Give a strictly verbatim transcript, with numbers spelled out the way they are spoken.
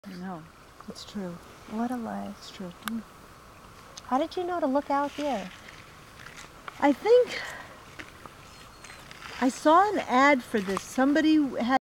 I know. It's true. What a life. It's true. How did you know to look out here? I think I saw an ad for this. Somebody had